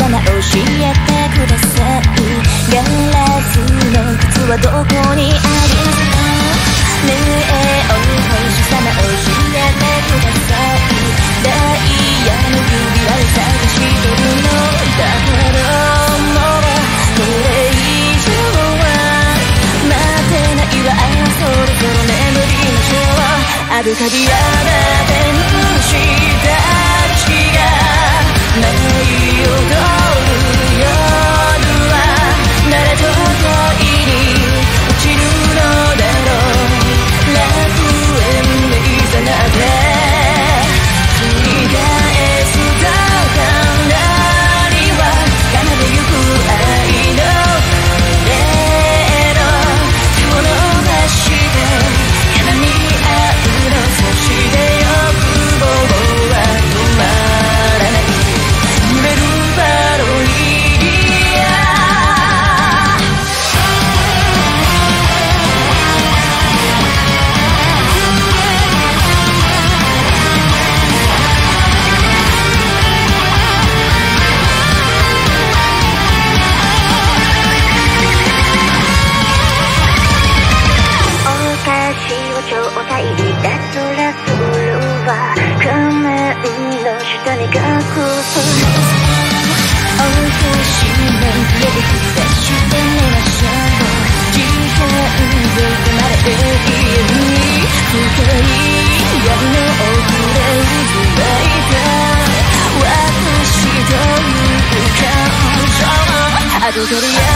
な教えてください。ガラスの靴はどこにありますか？ねえお星様教えてください。ダイヤの指輪を探してるのだけどもこれ以上は待てないわ。そろそろ眠りましょう。アルカディアまでにした血が舞い踊る夜は誰と恋に落ちるのだろう。楽園でいざなって繰り返すただには奏でゆく愛のレード手を伸ばして絡み合うの。そして欲望は止まらない揺れるパロニリア。お菓子をちょうだい。だとラスルは仮面の下に隠す。お星なんてで下してみましょう。時間で生まれているに深い闇の奥で渦巻いた私という感情。アドトリア